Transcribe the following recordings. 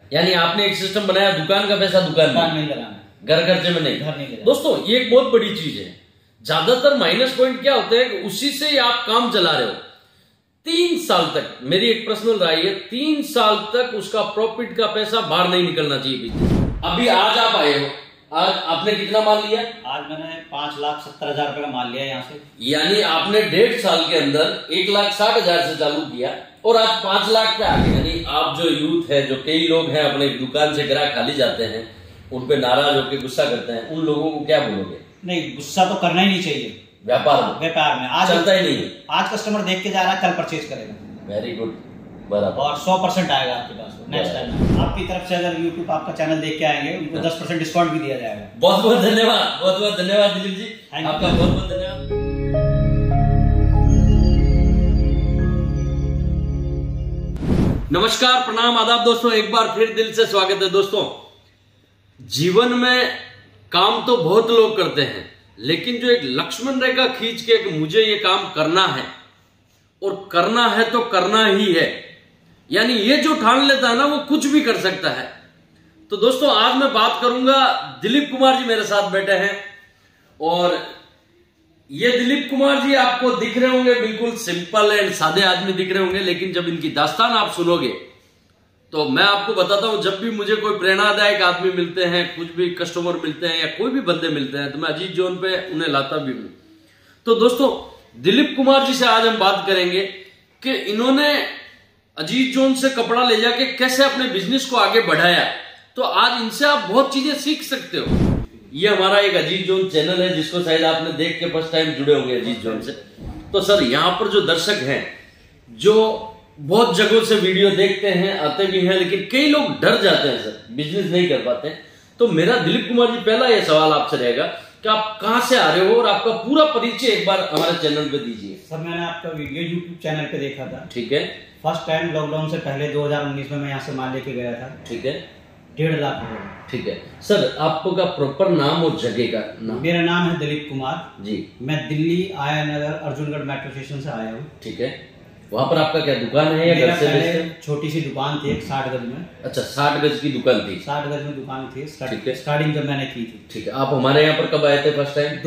यानी आपने एक सिस्टम बनाया, दुकान का पैसा दुकान में नहीं लगाना, घर खर्चे में नहीं। घर नहीं लगाना। दोस्तों ये एक बहुत बड़ी चीज है। ज्यादातर माइनस पॉइंट क्या होता है कि उसी से आप काम चला रहे हो 3 साल तक। मेरी एक पर्सनल राय है, 3 साल तक उसका प्रॉफिट का पैसा बाहर नहीं निकलना चाहिए बिजनेस। अभी आज आप आए हो, आज आपने कितना माल लिया? आज मैंने 5,70,000 रुपए का माल लिया यहाँ से। यानी आपने 1.5 साल के अंदर 1,60,000 से चालू किया और आज 5 लाख पे आ गए। यानी आप जो यूथ है, जो कई लोग हैं अपने दुकान से ग्राहक खाली जाते हैं, उन पे नाराज होकर गुस्सा करते हैं, उन लोगों को क्या बोलोगे? नहीं, गुस्सा तो करना ही नहीं चाहिए। व्यापार में आज चलता ही नहीं है। आज कस्टमर देख के जा रहा है, कल परचेज करेगा। वेरी गुड, बराबर। और 100% आएगा आपके पास नेक्स्ट टाइम। आपकी तरफ से अगर यूट्यूब आपका चैनल देख के आएंगे, उनको 10% डिस्काउंट भी दिया जाएगा। बहुत बहुत धन्यवाद, बहुत बहुत धन्यवाद दिलीप जी, आपका बहुत बहुत धन्यवाद। नमस्कार, प्रणाम, आदाब दोस्तों, एक बार फिर दिल से स्वागत है। दोस्तों, जीवन में काम तो बहुत लोग करते हैं, लेकिन जो एक लक्ष्मण रेखा खींच के कि मुझे ये काम करना है और करना है तो करना ही है, यानी ये जो ठान लेता है ना, वो कुछ भी कर सकता है। तो दोस्तों, आज मैं बात करूंगा, दिलीप कुमार जी मेरे साथ बैठे हैं और ये दिलीप कुमार जी आपको दिख रहे होंगे बिल्कुल सिंपल एंड सादे आदमी दिख रहे होंगे, लेकिन जब इनकी दास्तान आप सुनोगे तो मैं आपको बताता हूं, जब भी मुझे कोई प्रेरणादायक आदमी मिलते हैं, कुछ भी कस्टमर मिलते हैं या कोई भी बंदे मिलते हैं, तो मैं अजीत जोन पे उन्हें लाता भी हूं। तो दोस्तों, दिलीप कुमार जी से आज हम बात करेंगे कि इन्होंने अजीत जोन से कपड़ा ले जाके कैसे अपने बिजनेस को आगे बढ़ाया। तो आज इनसे आप बहुत चीजें सीख सकते हो। ये हमारा एक अजीत जोन चैनल है, जिसको शायद आपने देख के फर्स्ट टाइम जुड़े होंगे अजीत जोन से। तो सर, यहाँ पर जो दर्शक हैं, जो बहुत जगहों से वीडियो देखते हैं, आते भी हैं, लेकिन कई लोग डर जाते हैं सर, बिजनेस नहीं कर पाते हैं। तो मेरा दिलीप कुमार जी पहला ये सवाल आपसे रहेगा कि आप कहां से आ रहे हो और आपका पूरा परिचय एक बार हमारे चैनल पे दीजिए। सर, मैंने आपका वीडियो यूट्यूब चैनल पे देखा था। ठीक है। फर्स्ट टाइम लॉकडाउन से पहले 2019 में मैं यहाँ से माल लेके गया था। ठीक है। 1.5 लाख रुपए। ठीक है सर, आपका प्रॉपर नाम और जगह का नाम? मेरा नाम है दिलीप कुमार जी। मैं दिल्ली आया नगर अर्जुनगढ़ मेट्रो स्टेशन से आया हूँ। ठीक है। वहाँ पर आपका क्या दुकान है या घर से? छोटी सी दुकान थी, 60 गज में। अच्छा, 60 गज की दुकान थी? 60 गज में दुकान थी। ठीक है। स्टार्टिंग जब मैंने की थी। ठीक है। आप हमारे यहाँ पर कब आए थे फर्स्ट टाइम?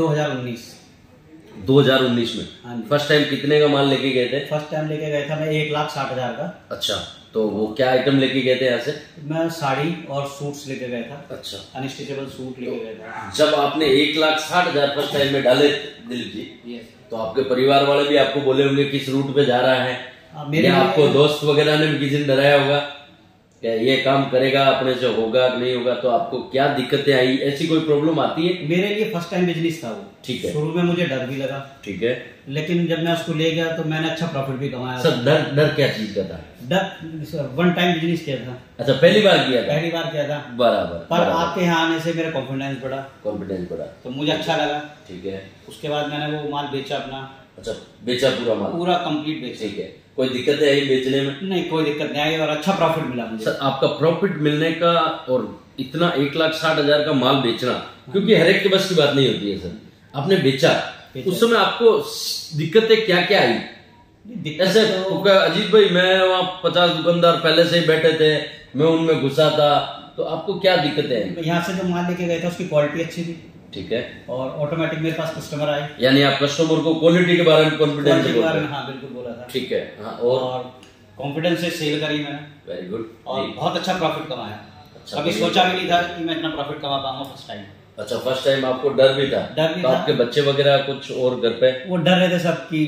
2019 में। हाँ, फर्स्ट टाइम कितने का माल लेके गए थे? फर्स्ट टाइम लेके गया था मैं 1,60,000 का। अच्छा, तो वो क्या आइटम लेके गए थे यहाँ से? मैं साड़ी और सूट्स लेके गया था। अच्छा, अनस्टिचेबल सूट लेके गया था। जब आपने 1,60,000 फर्स्ट टाइम में डाले दिलीप जी, तो आपके परिवार वाले भी आपको बोले होंगे किस रूट पे जा रहा है, मेरे आपको दोस्त वगैरह ने भी किसी ने डराया होगा क्या ये काम करेगा, अपने से होगा नहीं होगा, तो आपको क्या दिक्कतें आई, ऐसी कोई प्रॉब्लम आती है? मेरे लिए फर्स्ट टाइम बिजनेस था वो। ठीक है। शुरू में मुझे डर भी लगा। ठीक है। लेकिन जब मैं उसको ले गया तो मैंने अच्छा प्रॉफिट भी कमाया। सर, डर क्या चीज का था? डर 1 टाइम बिजनेस किया था। अच्छा, पहली बार किया था? पहली बार किया था। बराबर। पर आपके यहाँ आने से मेरा कॉन्फिडेंस बढ़ा, तो मुझे अच्छा लगा। ठीक है। उसके बाद मैंने वो माल बेचा अपना। अच्छा, बेचा पूरा माल? पूरा कंप्लीट बेचा। ठीक है। कोई दिक्कतें आई बेचने में? नहीं, कोई दिक्कत नहीं आई और अच्छा प्रॉफिट मिला मुझे। सर, आपका प्रॉफिट मिलने का और इतना 1,60,000 का माल बेचना, क्योंकि हर एक के बस की बात नहीं होती है सर, आपने बेचा, उस समय आपको दिक्कतें क्या क्या आई? ऐसे तो अजीत भाई, मैं वहाँ 50 दुकानदार पहले से ही बैठे थे, मैं उनमें घुसा था, तो आपको क्या दिक्कतें आई? यहाँ से जो माल लेके गए थे उसकी क्वालिटी अच्छी थी। ठीक है। और ऑटोमेटिक मेरे पास कस्टमर आए। यानी आप कस्टमर को क्वालिटी के बारे में कॉन्फिडेंस के बारे में? हाँ, बिल्कुल बोला था। ठीक है। हाँ, और कॉन्फिडेंस से सेल करी मैंने। Very good. और बहुत अच्छा प्रॉफिट कमाया। अच्छा, कभी सोचा भी नहीं था कि मैं इतना प्रॉफिट कमा पाऊंगा फर्स्ट टाइम। अच्छा, फर्स्ट टाइम आपको डर भी था? डर भी था। आपके बच्चे वगैरह कुछ और घर पे वो डर रहे थे सब की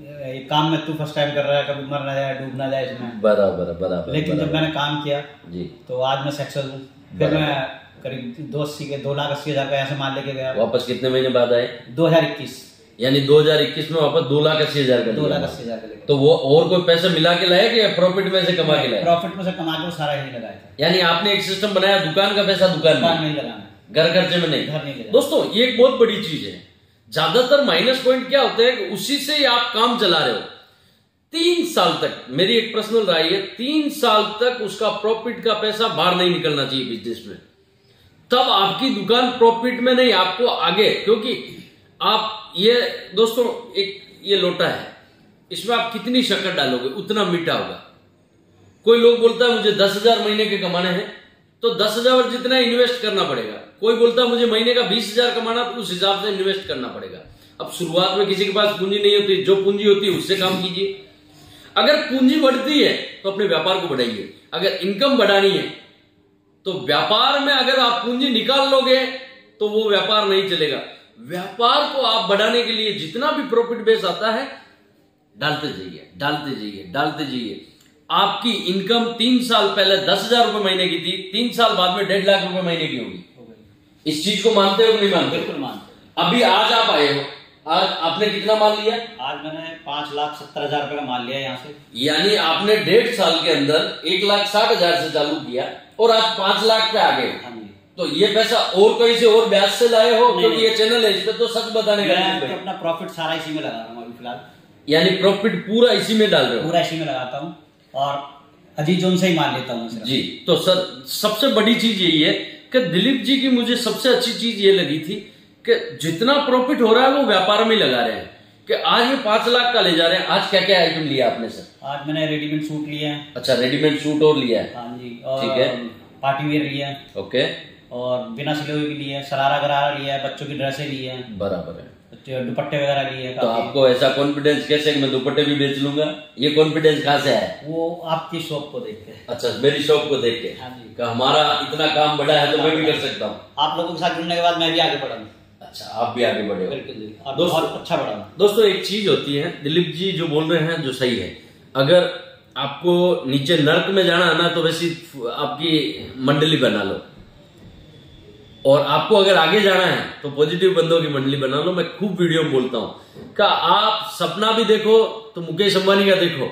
काम में तू फर्स्ट टाइम कर रहा है, कभी मर ना जाए, डूब ना जाए इसमें। बराबर। लेकिन जब मैंने काम किया जी, तो आज मैं सक्सेस हूँ। फिर मैं करीब 2,80,000 का ऐसे माल लेके गया। वापस कितने महीने बाद आए? 2021। यानी 2021 में वापस 2,80,000 का? 2,80,000 का। तो वो और कोई पैसा मिला के लाए कि प्रॉफिट में से कमा के लाए? प्रॉफिट में से कमा के सारा ही लगाया था। यानी आपने एक सिस्टम बनाया, दुकान का पैसा दुकान में नहीं लगाना, घर खर्चे में नहीं। घर नहीं लगाना। दोस्तों, ये एक बहुत बड़ी चीज है। ज्यादातर माइनस पॉइंट क्या होता है कि उसी से आप काम चला रहे हो 3 साल तक। मेरी एक पर्सनल राय है, 3 साल तक उसका प्रॉफिट का पैसा बाहर नहीं निकलना चाहिए बिजनेस में। तब आपकी दुकान प्रॉफिट में नहीं, आपको आगे, क्योंकि आप ये दोस्तों, एक ये लोटा है, इसमें आप कितनी शक्कर डालोगे उतना मीठा होगा। कोई लोग बोलता है मुझे 10,000 महीने के कमाने हैं, तो 10,000 जितना इन्वेस्ट करना पड़ेगा। कोई बोलता है मुझे महीने का 20,000 कमाना, तो उस हिसाब से इन्वेस्ट करना पड़ेगा। अब शुरुआत में किसी के पास पूंजी नहीं होती, जो पूंजी होती है उससे काम कीजिए। अगर पूंजी बढ़ती है तो अपने व्यापार को बढ़ाइए। अगर इनकम बढ़ानी है तो व्यापार में अगर आप पूंजी निकाल लोगे तो वो व्यापार नहीं चलेगा। व्यापार को आप बढ़ाने के लिए जितना भी प्रॉफिट बेस आता है डालते जाइए, डालते जाइए, डालते जाइए। आपकी इनकम 3 साल पहले 10,000 रुपए महीने की थी, 3 साल बाद में 1.5 लाख रुपए महीने की होगी। इस चीज को मानते हो कि नहीं मानते? बिल्कुल मानते। अभी आज आप आए हो, आज आपने कितना माल लिया? आज मैंने 5,70,000 रुपए का माल लिया यहाँ से। यानी आपने 1.5 साल के अंदर 1,60,000 से चालू किया और आज 5 लाख पे आ गए। तो ये पैसा और कहीं से और ब्याज से लाए हो? क्योंकि ये चैनल है, इस पे तो सच बताने का। मैं अपना प्रॉफिट सारा इसी में लगा रहा हूँ अभी फिलहाल। यानी प्रॉफिट पूरा इसी में डाल रहे हो? पूरा इसी में लगाता हूँ और अजीज जोन से ही माल लेता हूँ जी। तो सर सबसे बड़ी चीज यही है कि दिलीप जी की मुझे सबसे अच्छी चीज ये लगी थी कि जितना प्रॉफिट हो रहा है वो व्यापार में लगा रहे हैं। कि आज ये 5 लाख का ले जा रहे हैं। आज क्या क्या आइटम लिया आपने सर? आज मैंने रेडीमेड सूट लिया है। अच्छा, रेडीमेड सूट और लिया है? हाँ जी। और ठीक है। पार्टी वेयर लिया है। ओके। और बिना सिले हुए भी लिया है, शरारा गरारा लिया है, बच्चों की ड्रेसें ली है। बराबर है। दुपट्टे वगैरह लिए हैं। तो आपको ऐसा कॉन्फिडेंस कैसे कि मैं दुपट्टे भी बेच लूंगा? ये कॉन्फिडेंस कहाँ से है? वो आपकी शॉप को देख के। अच्छा, मेरी शॉप को देख के। हाँ जी। कि हमारा इतना काम बढ़ा है तो मैं भी कर सकता हूँ। आप लोगों के साथ जुड़ने के बाद मैं भी आगे बढ़ा। अच्छा, आप भी आगे बढ़े हो? बिल्कुल बहुत अच्छा बढ़ा। दोस्तों एक चीज होती है, दिलीप जी जो बोल रहे हैं जो सही है। अगर आपको नीचे नर्क में जाना है ना तो वैसी आपकी मंडली बना लो, और आपको अगर आगे जाना है तो पॉजिटिव बंदों की मंडली बना लो। मैं खूब वीडियो में बोलता हूं कि आप सपना भी देखो तो मुकेश अंबानी का देखो।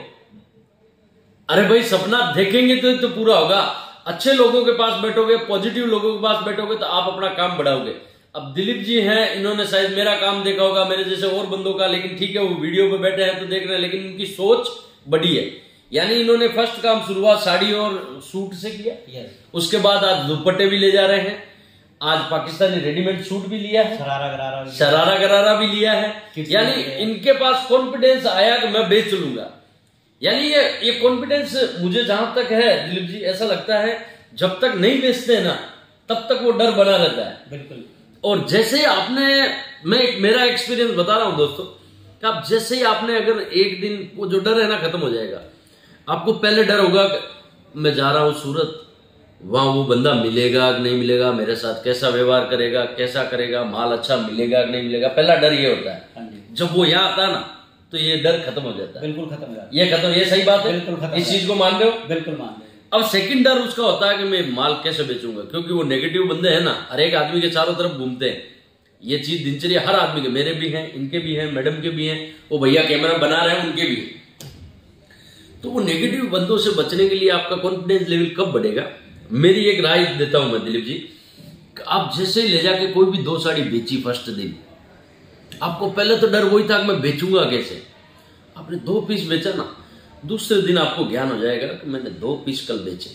अरे भाई सपना देखेंगे तो पूरा होगा। अच्छे लोगों के पास बैठोगे, पॉजिटिव लोगों के पास बैठोगे तो आप अपना काम बढ़ाओगे। अब दिलीप जी हैं, इन्होंने शायद मेरा काम देखा होगा, मेरे जैसे और बंदों का, लेकिन ठीक है वो वीडियो पे बैठे हैं तो देख रहे हैं, लेकिन उनकी सोच बड़ी है। यानी इन्होंने फर्स्ट काम शुरुआत साड़ी और सूट से किया। उसके बाद आज दुपट्टे भी ले जा रहे हैं, आज पाकिस्तानी रेडीमेड सूट भी लिया है, शरारा गरारा भी लिया है। यानी इनके पास कॉन्फिडेंस आया कि मैं बेच लूंगा। यानी ये कॉन्फिडेंस मुझे जहां तक है दिलीप जी, ऐसा लगता है जब तक नहीं बेचते ना तब तक वो डर बना रहता है। बिल्कुल। और जैसे ही आपने, मेरा एक्सपीरियंस बता रहा हूं दोस्तों, कि आप जैसे ही आपने अगर एक दिन वो जो डर है ना खत्म हो जाएगा। आपको पहले डर होगा कि मैं जा रहा हूं सूरत, वहां वो बंदा मिलेगा कि नहीं मिलेगा, मेरे साथ कैसा व्यवहार करेगा, कैसा करेगा, माल अच्छा मिलेगा कि नहीं मिलेगा। पहला डर ये होता है। जब वो यहाँ आता है ना तो ये डर खत्म हो जाता है। बिल्कुल खत्म हो जाता है। ये खत्म, ये सही बात है। बिल्कुल खत्म। इस चीज को मान रहे हो? बिल्कुल मान रहे हो। अब सेकंड डर उसका होता है कि मैं माल कैसे बेचूंगा, क्योंकि वो नेगेटिव बंदे हैं ना, हर एक आदमी के चारों तरफ घूमते हैं। ये चीज दिनचर्या हर आदमी के, मेरे भी हैं, इनके भी हैं, मैडम के भी हैं, वो भैया कैमरा बना रहे हैं उनके भी। तो वो नेगेटिव बंदों से बचने के लिए आपका कॉन्फिडेंस लेवल कब बढ़ेगा? मेरी एक राय देता हूं मैं दिलीप जी, आप जैसे ही ले जाके कोई भी 2 साड़ी बेची फर्स्ट दिन, आपको पहले तो डर वही था कि मैं बेचूंगा कैसे। आपने 2 पीस बेचा ना, दूसरे दिन आपको ज्ञान हो जाएगा कि मैंने 2 पीस कल बेचे,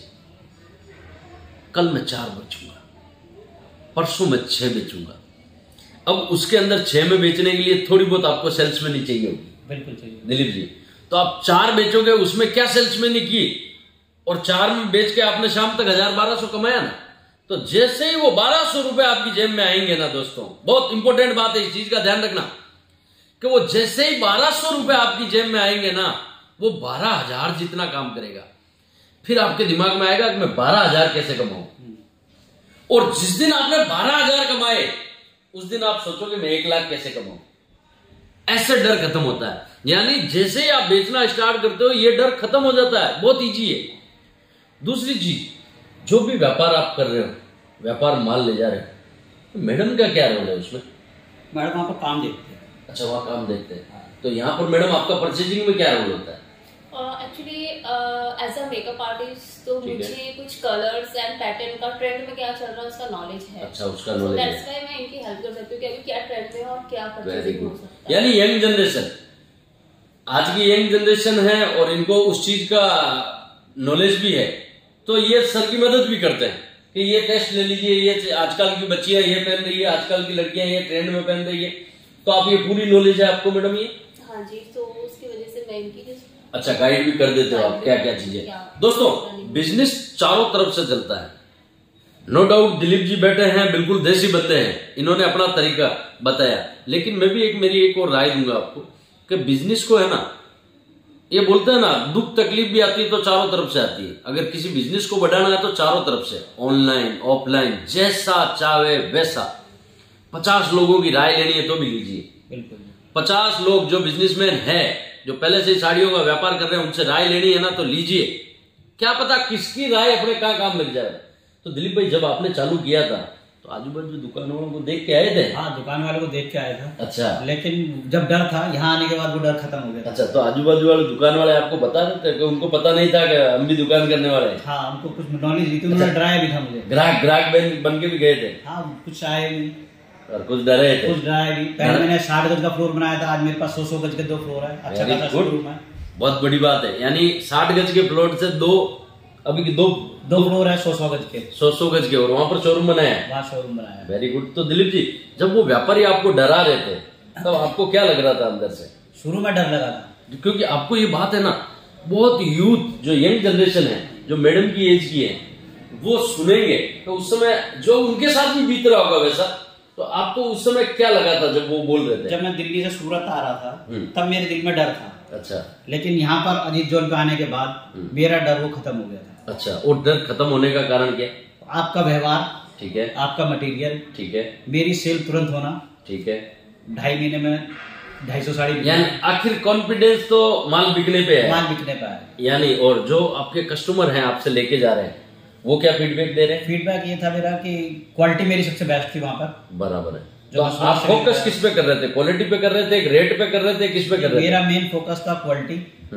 कल मैं 4 बेचूंगा, परसों मैं 6 बेचूंगा। अब उसके अंदर 6 में बेचने के लिए थोड़ी बहुत आपको सेल्समैनी चाहिए होगी। बिल्कुल चाहिए दिलीप जी। तो आप 4 बेचोगे, उसमें क्या सेल्समैनी की, और 4 में बेच के आपने शाम तक 1000-1200 कमाया ना, तो जैसे ही वो 1200 रुपए आपकी जेब में आएंगे ना दोस्तों, बहुत इंपॉर्टेंट बात है, इस चीज का ध्यान रखना कि वो जैसे ही 1200 रुपए आपकी जेब में आएंगे ना, वो 12,000 जितना काम करेगा। फिर आपके दिमाग में आएगा कि मैं 12,000 कैसे कमाऊं, और जिस दिन आपने 12,000 कमाए उस दिन आप सोचोगे मैं 1 लाख कैसे कमाऊं। ऐसे डर खत्म होता है। यानी जैसे ही आप बेचना स्टार्ट करते हो ये डर खत्म हो जाता है, बहुत ईजी है। दूसरी चीज, जो भी व्यापार आप कर रहे हो, व्यापार माल ले जा रहे हो, तो मैडम का क्या रोल है उसमें? मैडम वहां पर काम देखते हैं। अच्छा, वहां काम देखते हैं। तो यहाँ पर मैडम आपका परचेजिंग में क्या रोल होता है? Actually as a makeup artist तो मुझे कुछ कलर्स एंड पैटर्न का ट्रेंड में क्या चल रहा है उसका नॉलेज है। अच्छा, उसका नॉलेज है। दैट्स व्हाई मैं इनकी हेल्प कर सकती हूँ कि अभी क्या ट्रेंड में है और क्या परचेजिंग हो सकता है। यानी यंग जनरेशन, आज की यंग जनरेशन है और इनको उस चीज का नॉलेज भी है, तो ये सर की मदद भी करते हैं कि ये टेस्ट ले लीजिए, ये आजकल की बच्चियां ये पहन रही है, आजकल की लड़कियां ये ट्रेंड में पहन रही है, तो आप ये पूरी नॉलेज है आपको मैडम? ये हाँ जी, तो उसकी वजह से मैं इनकी गाइड भी कर देते हो आप क्या क्या चीजें। दोस्तों बिजनेस चारों तरफ से चलता है, नो डाउट दिलीप जी बैठे हैं, बिल्कुल देसी बंदे हैं, इन्होंने अपना तरीका बताया। लेकिन मैं भी मेरी एक और राय दूंगा आपको कि बिजनेस को है ना, ये बोलते हैं ना, दुख तकलीफ भी आती है तो चारों तरफ से आती है। अगर किसी बिजनेस को बढ़ाना है तो चारों तरफ से, ऑनलाइन ऑफलाइन, जैसा चाहे वैसा। 50 लोगों की राय लेनी है तो भी लीजिए, बिल्कुल। 50 लोग जो बिजनेसमैन है, जो पहले से साड़ियों का व्यापार कर रहे हैं, उनसे राय लेनी है ना तो लीजिए। क्या पता किसकी राय अपने कहाँ काम लग जाए। तो दिलीप भाई, जब आपने चालू किया था तो आजू बाजू दुकान वालों को देख के आए थे? हाँ, दुकान वालों को देख के आया था। अच्छा। लेकिन जब डर था, यहाँ आने के बाद वो डर खत्म हो गया। अच्छा, तो आजू बाजू वाले दुकान वाले आपको बता देते कि उनको पता नहीं था कि हम भी दुकान करने वाले हैं? हाँ, हमको कुछ नॉलेज नहीं थी, उन्होंने डराया भी था मुझे। ग्राहक बन के भी गए थे? हाँ, कुछ आए नहीं और कुछ डरे थे? कुछ डराया नहीं। पहले मैंने 60 गज का फ्लोर बनाया था, आज मेरे पास 100 गज के 2 फ्लोर है। अच्छा खासा शोरूम है। बहुत बड़ी बात है। यानी 60 गज के प्लॉट से अभी दो फ्लोर है, 100 गज के, 100 गज के, और वहां पर शोरूम बनाया है? वहाँ शोरूम बनाया है। Very good. तो दिलीप जी, जब वो व्यापारी आपको डरा रहे थे तब आपको क्या लग रहा था अंदर से? शुरू में डर लगा था, क्योंकि आपको ये बात है ना, बहुत यूथ जो यंग जनरेशन है, जो मैडम की एज की है, वो सुनेंगे तो उस समय जो उनके साथ भी बीत रहा होगा वैसा, तो आपको उस समय क्या लगा था जब वो बोल रहे थे? जब मैं दिल्ली से सूरत आ रहा था तब मेरे दिल में डर था। अच्छा। लेकिन यहाँ पर अजीत जोन पे आने के बाद मेरा डर वो खत्म हो गया था। अच्छा, और डर खत्म होने का कारण क्या? आपका व्यवहार, ठीक है, आपका मटेरियल, ठीक है, मेरी सेल तुरंत होना, ठीक है, 2.5 महीने में 250 साड़ी, यानी आखिर कॉन्फिडेंस तो माल बिकने पे है, माल बिकने पे है। यानी और जो आपके कस्टमर हैं आपसे लेके जा रहे हैं वो क्या फीडबैक दे रहे हैं? फीडबैक ये था मेरा कि क्वालिटी मेरी सबसे बेस्ट थी वहाँ पर। बराबर है। तो आप फोकस किस पे कर रहे थे? क्वालिटी पे कर रहे थे, रेट पे कर रहे थे, किस पे कर रहे थे? मेरा मेन फोकस था क्वालिटी,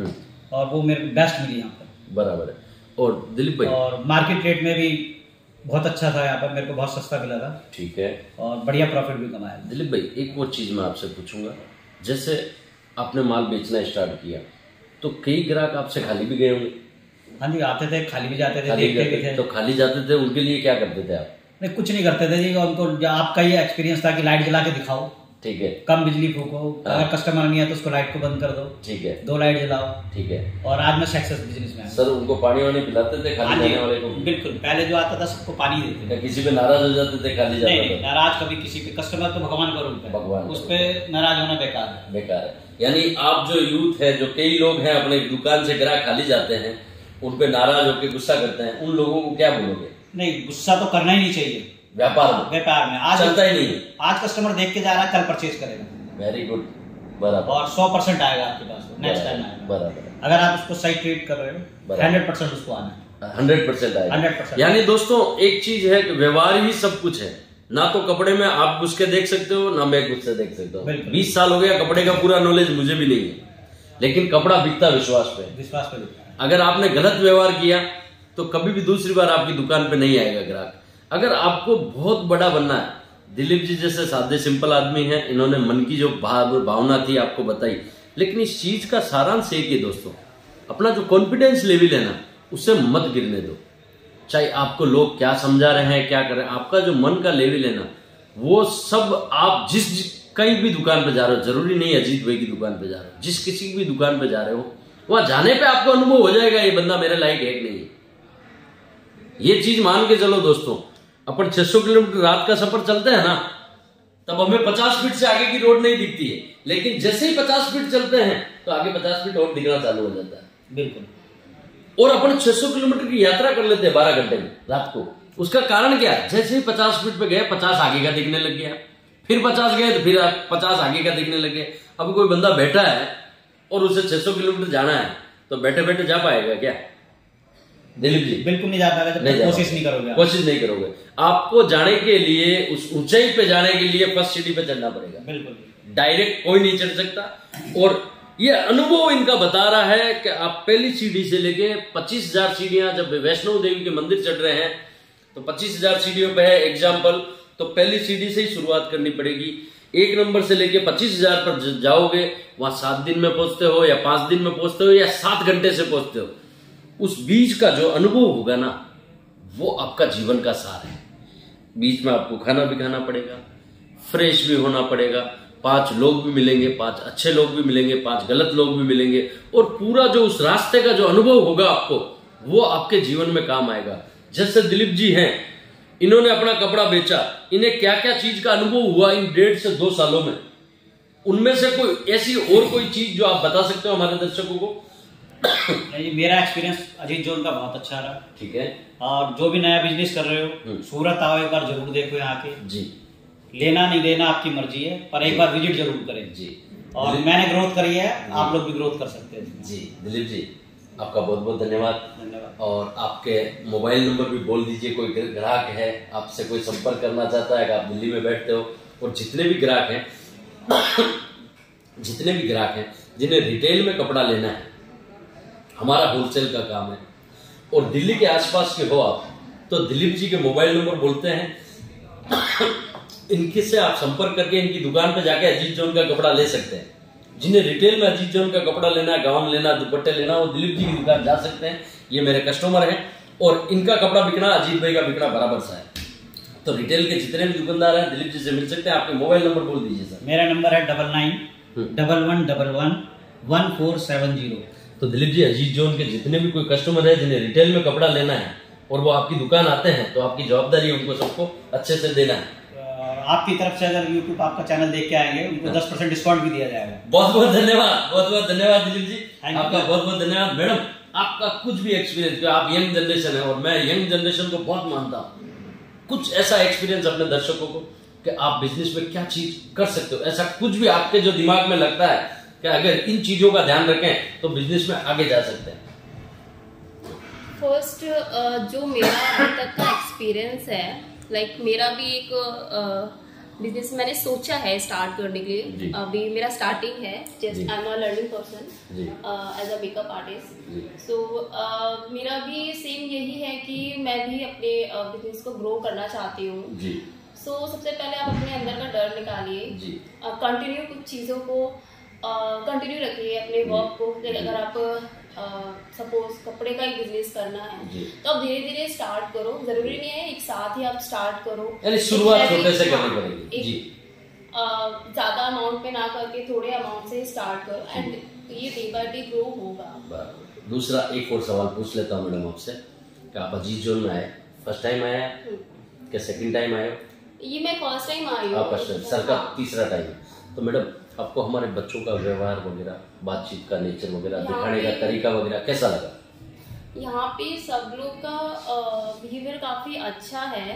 और वो मेरे बेस्ट मिली यहाँ पर। बराबर है। और दिलीप भाई, और मार्केट रेट में भी बहुत अच्छा था यहाँ पर, मेरे को बहुत सस्ता मिला था। ठीक है, और बढ़िया प्रॉफिट भी कमाया। दिलीप भाई, एक और चीज मैं आपसे पूछूंगा, जैसे आपने माल बेचना स्टार्ट किया तो कई ग्राहक आपसे खाली भी गए होंगे? हाँ जी, आते थे, खाली भी जाते थे, देखते भी थे। तो खाली जाते थे, उनके लिए क्या करते थे आप? नहीं, कुछ नहीं करते थे जी, उनको आपका ये एक्सपीरियंस था कि लाइट जला के दिखाओ, ठीक है, कम बिजली फूको, अगर कस्टमर नहीं है तो उसको लाइट को बंद कर दो, ठीक है, 2 लाइट जलाओ, ठीक है। और आज मैं सक्सेस बिजनेस में। सर, उनको पानी वानी पिलाते थे खाली जाने वाले को? बिल्कुल, पहले जो आता था सबको पानी देते थे। किसी पे नाराज हो जाते थे खाली जाते थे? नाराज कभी किसी पे, कस्टमर तो भगवान का रूप है, भगवान, उस पे नाराज होना बेकार है, बेकार है। यानी आप जो यूथ है, जो कई लोग हैं अपने दुकान से ग्राहक खाली जाते हैं, उन पे नाराज होकर गुस्सा करते हैं, उन लोगों को क्या बोलोगे? नहीं, गुस्सा तो करना ही नहीं चाहिए व्यापार में। आज चलता ही नहीं, आज कस्टमर देख के जा रहा है, कल परचेज करेगा। वेरी गुड, बराबर। और 100% आएगा आपके पास, नेक्स्ट टाइम आएगा, बराबर। अगर आप उसको सही ट्रीट कर रहे हो, 100% उसको आना है, 100% आएगा, 100%। यानी दोस्तों, एक चीज है कि व्यवहार ही सब कुछ है। ना तो कपड़े में आप घुस के देख सकते हो, ना मैं घुस से देख सकता हूँ। 20 साल हो गया, कपड़े का पूरा नॉलेज मुझे भी नहीं है, लेकिन कपड़ा बिकता विश्वास पे बिकता है। अगर आपने गलत व्यवहार किया तो कभी भी दूसरी बार आपकी दुकान पे नहीं आएगा ग्राहक। अगर आपको बहुत बड़ा बनना है, दिलीप जी जैसे सादे सिंपल आदमी हैं, इन्होंने मन की जो भावना थी आपको बताई, लेकिन इस चीज का सारांश एक ही दोस्तों, अपना जो कॉन्फिडेंस लेवल है ना, उससे मत गिरने दो। चाहे आपको लोग क्या समझा रहे हैं, क्या कर रहे हैं, आपका जो मन का लेवल है ना, वो सब आप कहीं भी दुकान पे जा रहे हो, जरूरी नहीं अजीत भाई की दुकान पे जा रहे हो, जिस किसी की भी दुकान पे जा रहे हो, वहां जाने पे आपको अनुभव हो जाएगा ये बंदा मेरे लायक है कि नहीं। ये चीज मान के चलो दोस्तों, अपन 600 किलोमीटर रात का सफर चलते हैं ना, तब हमें 50 फीट से आगे की रोड नहीं दिखती है, लेकिन जैसे ही 50 फीट चलते हैं तो आगे 50 फीट और दिखना चालू हो जाता है। बिल्कुल। और अपन 600 किलोमीटर की यात्रा कर लेते हैं 12 घंटे में रात को। उसका कारण क्या? जैसे ही 50 फीट पे गए, 50 आगे का दिखने लग गया, फिर 50 गए तो फिर 50 आगे का दिखने लग गया। अब कोई बंदा बैठा है और उसे 600 किलोमीटर जाना है, तो बैठे बैठे जा पाएगा क्या दिलीप जी? बिल्कुल नहीं जा पाएगा, जब कोशिश नहीं करोगे। आपको जाने के लिए, उस ऊंचाई पे जाने के लिए फर्स्ट सीढ़ी पे चढ़ना पड़ेगा। बिल्कुल, डायरेक्ट कोई नहीं चढ़ सकता। और ये अनुभव इनका बता रहा है कि आप पहली सीढ़ी से लेके 25,000 सीढ़ियां, जब वैष्णो देवी के मंदिर चढ़ रहे हैं तो 25,000 सीढ़ियों पे है एग्जाम्पल, तो पहली सीढ़ी से ही शुरुआत करनी पड़ेगी। 1 नंबर से लेके 25,000 पर जाओगे, वहां 7 दिन में पहुंचते हो या 5 दिन में पहुंचते हो या 7 घंटे से पहुंचते हो, उस बीच का जो अनुभव होगा ना, वो आपका जीवन का सार है। बीच में आपको खाना भी खाना पड़ेगा, फ्रेश भी होना पड़ेगा, 5 लोग भी मिलेंगे, 5 अच्छे लोग भी मिलेंगे, 5 गलत लोग भी मिलेंगे, और पूरा जो उस रास्ते का जो अनुभव होगा आपको, वो आपके जीवन में काम आएगा। जैसे दिलीप जी हैं, इन्होंने अपना कपड़ा बेचा, इन्हें क्या क्या चीज का अनुभव हुआ इन 1.5 से 2 सालों में, उनमें से कोई ऐसी और कोई चीज जो आप बता सकते हो हमारे दर्शकों को? नहीं, मेरा एक्सपीरियंस अजीत जोन का बहुत अच्छा रहा। ठीक है। और जो भी नया बिजनेस कर रहे हो, सूरत आओ, एक बार जरूर देखो यहाँ के जी। लेना नहीं लेना आपकी मर्जी है, पर एक बार विजिट जरूर करें जी। और मैंने ग्रोथ करी है, आप लोग भी ग्रोथ कर सकते हैं जी। दिलीप जी, आपका बहुत बहुत धन्यवाद। और आपके मोबाइल नंबर भी बोल दीजिए, कोई ग्राहक है आपसे कोई संपर्क करना चाहता है, आप दिल्ली में बैठते हो, और जितने भी ग्राहक हैं जिन्हें रिटेल में कपड़ा लेना है, हमारा होलसेल का काम है, और दिल्ली के आसपास के हो आप, तो दिलीप जी के मोबाइल नंबर बोलते हैं, इनके से आप संपर्क करके इनकी दुकान पे जाके अजीत जोन का कपड़ा ले सकते हैं। जिन्हें रिटेल में अजीत जोन का कपड़ा लेना है, गाउन लेना, दुपट्टे लेना, वो दिलीप जी की दुकान जा सकते हैं। ये मेरे कस्टमर हैं, और इनका कपड़ा बिकना अजीत भाई का बिकना बराबर सा है। तो रिटेल के जितने भी दुकानदार हैं दिलीप जी से मिल सकते हैं। आपके मोबाइल नंबर बोल दीजिए सर। मेरा नंबर है 9911111470। तो दिलीप जी, अजीत जोन के जितने भी कोई कस्टमर है जिन्हें रिटेल में कपड़ा लेना है और वो आपकी दुकान आते हैं, तो आपकी जवाबदारी है उनको सबको अच्छे से देना है। आपकी तरफ से अगर यूट्यूब आपका चैनल देख के आएंगे, उनको 10% डिस्काउंट भी दिया जाएगा। बहुत बहुत धन्यवाद दिलीप जी, आपका बहुत बहुत धन्यवाद। मैडम, आपका कुछ भी एक्सपीरियंस, आप यंग जनरेशन है और मैं यंग जनरेशन को बहुत मानता हूँ, कुछ ऐसा एक्सपीरियंस अपने दर्शकों को कि आप बिजनेस में क्या चीज कर सकते हो, ऐसा कुछ भी आपके जो दिमाग में लगता है कि अगर इन चीजों का ध्यान रखें तो बिजनेस में आगे जा सकते हैं। फर्स्ट, जो मेरा अभी तक का एक्सपीरियंस है, लाइक मेरा भी एक बिजनेस मैंने सोचा है स्टार्ट करने के लिए। अभी मेरा स्टार्टिंग है, just I am a learning person as a makeup artist. So मेरा भी सेम यही है कि मैं भी अपने बिजनेस को ग्रो करना चाहती हूँ। सो सबसे पहले आप अपने अंदर का डर निकालिए, कंटिन्यू कुछ चीज़ों को कंटिन्यू रखिए, अपने वर्क को। अगर आप सपोज कपड़े का एक बिजनेस करना है तो आप धीरे धीरे स्टार्ट करो, जरूरी नहीं है एक साथ ही आप स्टार्ट करो, यानी शुरुआत छोटे से करनी पड़ेगी जी। ज्यादा अमाउंट पे ना करके थोड़े अमाउंट से स्टार्ट करो, एंड ये डे बाय डे ग्रो होगा। दूसरा एक और सवाल पूछ लेता हूँ मैडम आपसे कि आप अजीत जोन में आए, फर्स्ट टाइम आया क्या सेकंड टाइम आए? ये मैं फर्स्ट टाइम आई हूँ। फर्स्ट टाइम, सर का तीसरा टाइम है। तो मैडम, आपको हमारे बच्चों का व्यवहार वगैरह, बातचीत का नेचर वगैरह, दिखाने का तरीका वगैरह कैसा लगा? यहाँ पे सब लोग का बिहेवियर काफी अच्छा है,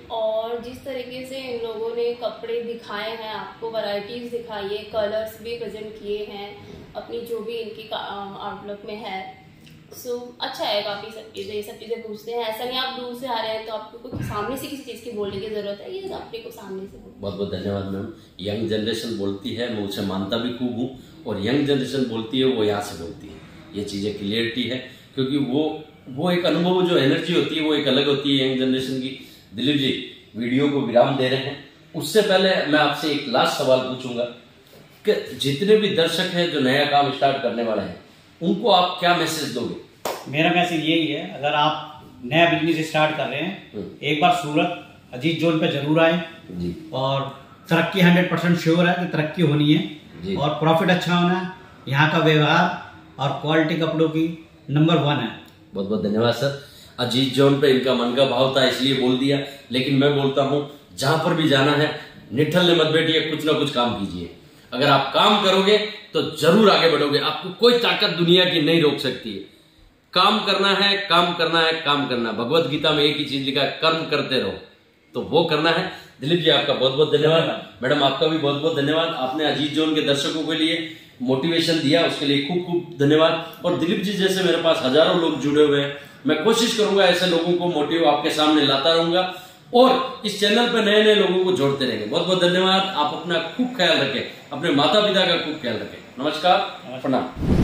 और जिस तरीके से इन लोगों ने कपड़े दिखाए हैं, आपको वैरायटीज दिखाई है, कलर्स भी प्रेजेंट किए हैं अपनी जो भी इनकी आउटलुक में है। सो अच्छा है काफी। ये सब चीजें पूछते हैं, ऐसा नहीं आप दूर से आ रहे हैं तो आपको कुछ सामने से किसी चीज की बोलने की जरूरत है, ये अपने को सामने से। बहुत बहुत धन्यवाद मैम। यंग जनरेशन बोलती है, मैं उसे मानता भी खूब हूँ, और यंग जनरेशन बोलती है वो यहाँ से बोलती है, ये चीजें क्लियरिटी है, क्योंकि वो एक अनुभव, जो एनर्जी होती है वो एक अलग होती है यंग जनरेशन की। दिलीप जी, वीडियो को विराम दे रहे हैं, उससे पहले मैं आपसे एक लास्ट सवाल पूछूंगा कि जितने भी दर्शक हैं जो नया काम स्टार्ट करने वाले हैं, उनको आप क्या मैसेज दोगे? मेरा मैसेज यही है, अगर आप नया बिजनेस स्टार्ट कर रहे हैं, एक बार सूरत अजीत जोन पे जरूर आए जी। और तरक्की 100% श्योर है कि तरक्की होनी है जी। और प्रॉफिट अच्छा होना है। यहाँ का व्यवहार और क्वालिटी कपड़ों की नंबर 1 है। बहुत बहुत धन्यवाद सर। अजीत जोन पे इनका मन का भाव था इसलिए बोल दिया, लेकिन मैं बोलता हूँ जहां पर भी जाना है निठल्ले मत बैठिए, कुछ ना कुछ काम कीजिए। अगर आप काम करोगे तो जरूर आगे बढ़ोगे, आपको कोई ताकत दुनिया की नहीं रोक सकती है। काम करना है, काम करना है, काम करना। भगवत गीता में एक ही चीज लिखा है, कर्म करते रहो, तो वो करना है। दिलीप जी, आपका बहुत बहुत धन्यवाद। मैडम, आपका भी बहुत बहुत धन्यवाद। आपने अजीत जोन के दर्शकों के लिए मोटिवेशन दिया, उसके लिए खूब खूब धन्यवाद। और दिलीप जी जैसे मेरे पास हजारों लोग जुड़े हुए हैं, मैं कोशिश करूंगा ऐसे लोगों को मोटिव आपके सामने लाता रहूंगा, और इस चैनल पर नए नए लोगों को जोड़ते रहेंगे। बहुत बहुत धन्यवाद। आप अपना खूब ख्याल रखें, अपने माता पिता का खूब ख्याल रखें। नमस्कार, प्रणाम।